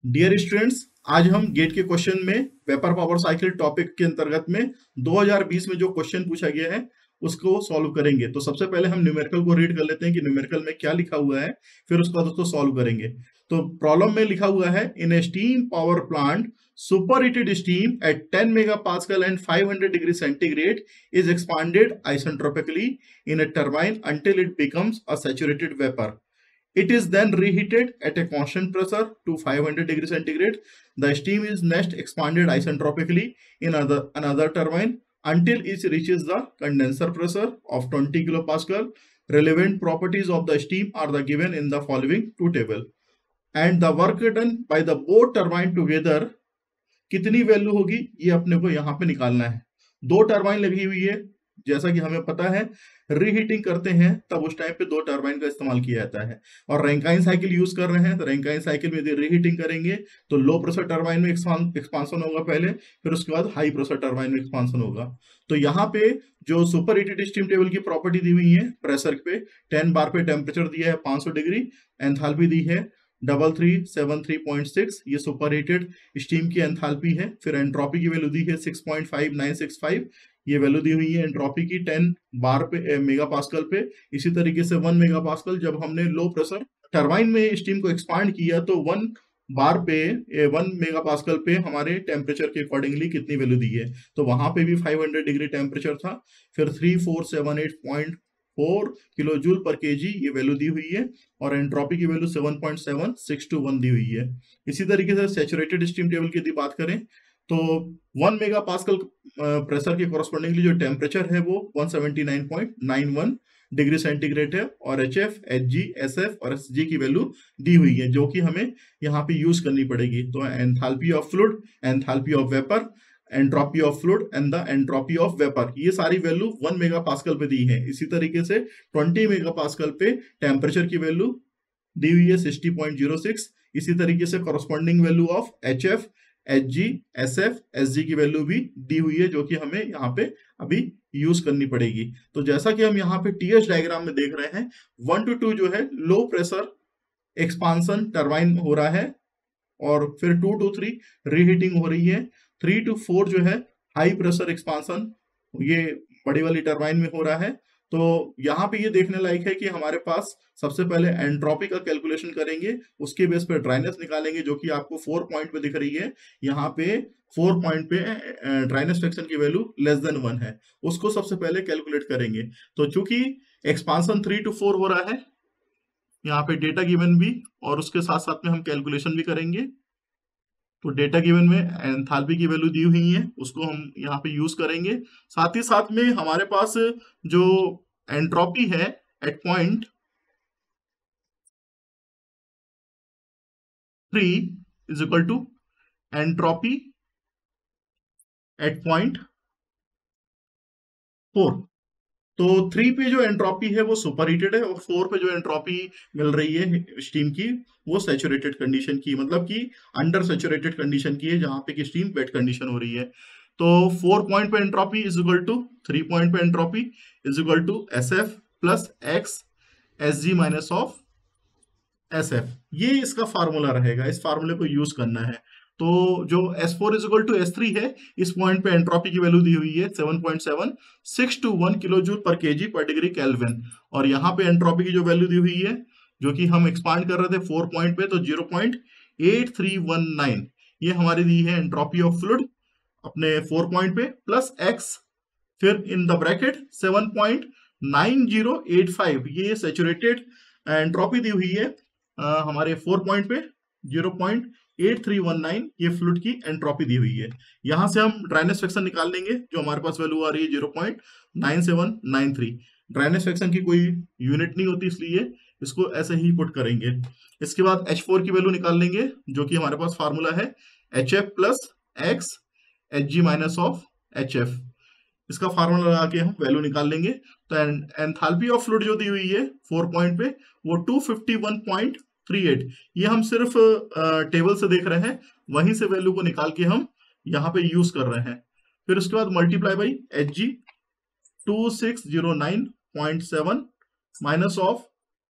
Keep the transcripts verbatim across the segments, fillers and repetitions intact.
Dear students, आज हम gate के क्वेश्चन में वेपर पावर साइकिल टॉपिक के अंतर्गत में दो हज़ार बीस में जो क्वेश्चन पूछा गया है उसको सॉल्व करेंगे। तो सबसे पहले हम न्यूमेरिकल को रीड कर लेते हैं कि न्यूमेरिकल में क्या लिखा हुआ है, फिर उसके बाद उसको सॉल्व करेंगे। तो प्रॉब्लम में लिखा हुआ है, in a steam power plant super heated steam at ten mega pascal and five hundred degree centigrade is expanded isentropically in a turbine until it becomes a saturated vapor. It is then reheated at a constant pressure to five hundred degree centigrade. The steam is next expanded isentropically in another, another turbine until it reaches the condenser pressure of twenty kilopascal. Relevant properties of the steam are the given in the following two table. And the work done by the both turbine together कितनी value होगी ये अपने को यहाँ पे निकालना है। दो टरबाइन लगी हुई है, जैसा कि हमें पता है रीहीटिंग करते हैं तब उस टाइम पे दो टरबाइन का इस्तेमाल किया जाता है। और रैंकाइन साइकिल यूज कर रहे हैं तो रैंकाइन साइकिल में यदि रीहीटिंग करेंगे तो लो प्रेशर टरबाइन में एक्सपांसन होगा पहले, फिर उसके बाद हाई प्रेशर टरबाइन में एक्सपांसन होगा। तो यहाँ पे जो सुपर हीटेड स्टीम टेबल की प्रॉपर्टी दी हुई है, प्रेशर पे टेन बार पे टेम्परेचर दिया है पाँच सौ डिग्री, एंथैल्पी दी है double three seven three point six, ये सुपर हीटेड स्टीम की एंथैल्पी है। फिर एंट्रोपी की वैल्यू दी है six point five nine six five, ये वैल्यू दी हुई है एंट्रोपी की टेन बार पे मेगा पास्कल पे। इसी तरीके से वन मेगा पास्कल जब हमने लो प्रेशर टरबाइन में स्टीम को एक्सपांड किया तो वन बार पे वन मेगा पास्कल पे हमारे टेम्परेचर के अकॉर्डिंगली कितनी वैल्यू दी है, तो वहां पे भी फाइव हंड्रेड डिग्री टेम्परेचर था। फिर three four seven eight point four kilo joule पर केजी ये वैल्यू दी हुई है, और एंट्रोपी की value seven point seven six two one दी हुई है। इसी तरीके से सैचुरेटेड स्टीम टेबल की यदि बात करें तो वन मेगा पास्कल प्रेशर के कॉरस्पॉन्डिंगली जो टेम्परेचर है वो one seventy nine point nine one degree centigrade है, और H F H G S F और एस जी की वैल्यू दी हुई है जो कि हमें यहाँ पे यूज करनी पड़ेगी। तो enthalpy of fluid, enthalpy of vapour, entropy of fluid and the entropy of vapour, ये सारी वैल्यू वन मेगा पास्कल पे दी है। इसी तरीके से ट्वेंटी मेगा पास्कल पे टेम्परेचर की वैल्यू दी हुई है सिक्सटी पॉइंट जीरो सिक्स। इसी तरीके से corresponding value of H F H G S F S G की वैल्यू भी दी हुई है जो कि हमें यहाँ पे अभी यूज करनी पड़ेगी। तो जैसा कि हम यहाँ पे टीएस डायग्राम में देख रहे हैं, वन टू टू जो है लो प्रेशर एक्सपांसन टरबाइन हो रहा है, और फिर टू टू थ्री रीहीटिंग हो रही है, थ्री टू फोर जो है हाई प्रेशर एक्सपांसन ये बड़ी वाली टरबाइन में हो रहा है। तो यहाँ पे ये देखने लायक है कि हमारे पास सबसे पहले एंट्रोपी का कैलकुलेशन करेंगे, उसके बेस पे ड्राइनेस निकालेंगे जो कि आपको फोर पॉइंट पे दिख रही है। यहाँ पे फोर पॉइंट पे ड्राइनेस फ्रैक्शन की वैल्यू लेस देन वन है, उसको सबसे पहले कैलकुलेट करेंगे। तो चूंकि एक्सपांसन थ्री टू फोर हो रहा है, यहाँ पे डेटा गिवन भी और उसके साथ साथ में हम कैलकुलेशन भी करेंगे। तो डेटा गिवन में एंथैल्पी की वैल्यू दी हुई है, उसको हम यहाँ पे यूज करेंगे। साथ ही साथ में हमारे पास जो एंट्रोपी है at point three is equal to entropy at point four. तो थ्री पे जो एंट्रोपी है वो सुपर हीटेड है, और फोर पे जो एंट्रोपी मिल रही है स्टीम की वो सैचुरेटेड कंडीशन की, मतलब कि अंडर सैचुरेटेड कंडीशन की है, जहां पे की स्टीम वेट कंडीशन हो रही है। तो फोर पॉइंट पे entropy is equal to three point पे entropy is equal to S F plus X S G minus of S F, ये इसका फार्मूला रहेगा, इस फार्मूले को यूज करना है। तो जो S four is equal to S three है, इस पॉइंट पे एंट्रोपी की वैल्यू दी हुई है seven point seven six two one kilo joule पर केजी पर डिग्री केल्विन, और यहाँ पे एंट्रोपी की जो वैल्यू दी हुई है जो कि हम एक्सपांड कर रहे थे फोर पॉइंट पे, तो zero point eight three one nine ये हमारी दी है एंट्रोपी ऑफ फ्लूइड अपने फोर पॉइंट पे, प्लस एक्स फिर in the bracket seven point nine zero eight five, ये सैचुरेटेड एंट्रोपी दी हुई है आ, हमारे फोर पॉइंट पे, zero point eight three one nine ये फ्लूइड की एंट्रोपी दी हुई है। यहां से हम ड्राइनेस फ्रैक्शन निकाल लेंगे, जो हमारे पास वैल्यू आ रही है zero point nine seven nine three. Dryness fraction की कोई यूनिट नहीं होती, इसलिए इसको ऐसे ही पुट करेंगे। इसके बाद एच फोर की वैल्यू निकाल लेंगे, जो कि हमारे पास फार्मूला है H F plus X H G minus of H F, इसका फार्मूला लगा के हम वैल्यू निकाल लेंगे। तो एंथैल्पी ऑफ फ्लूइड जो दी हुई है फोर पॉइंट पे वो two fifty one point three eight, ये हम सिर्फ टेबल से देख रहे हैं, वहीं से वैल्यू को निकाल के हम यहाँ पे यूज कर रहे हैं। फिर उसके बाद multiply by H G two six zero nine point seven minus of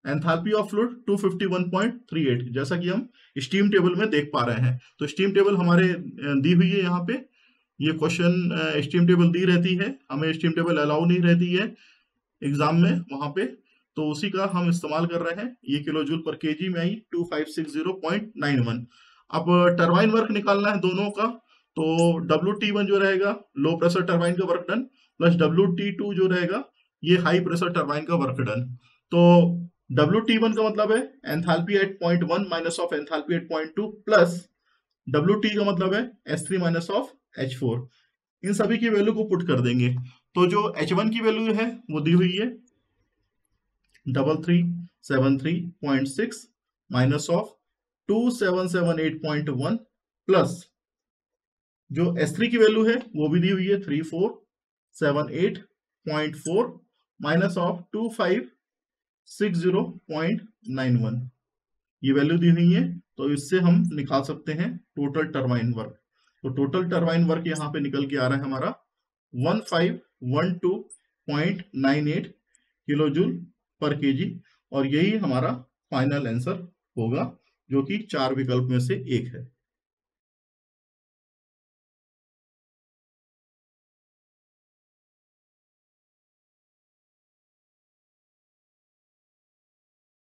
enthalpy of fluid two fifty one point three eight, जैसा कि हम स्टीम टेबल में देख पा रहे हैं। तो स्टीम टेबल हमारे अ, दी हुई है यहाँ पे। ये क्वेश्चन स्टीम टेबल दी रहती है, हमें स्टीम टेबल अलाउ नहीं रहती है एग्जाम में वहां पे, तो उसी का हम इस्तेमाल कर रहे हैं। ये किलो जूल पर केजी में आई two five six zero point nine one. अब टरबाइन वर्क निकालना है दोनों का, तो डब्ल्यू टी वन जो रहेगा लो प्रेशर टरबाइन का work done, plus W T two जो रहेगा ये हाई प्रेशर टरबाइन का वर्क डन। तो डब्ल्यू टी वन का मतलब है enthalpy at point one minus of enthalpy at point two, plus W T का मतलब है H three minus of H four. इन सभी की वैल्यू को पुट कर देंगे। तो जो एच वन की वैल्यू है वो दी हुई है double three seven three point six minus of two seven seven eight point one, plus जो एस थ्री की वैल्यू है वो भी दी हुई है three four seven eight point four minus of two five six zero point nine one. ये value दी हुई है, तो इससे हम निकाल सकते हैं टोटल टरबाइन वर्क। तो टोटल टरबाइन वर्क यहाँ पे निकल के आ रहा है हमारा one five one two point nine eight kilo joule पर केजी, और यही हमारा फाइनल आंसर होगा, जो कि चार विकल्प में से एक है।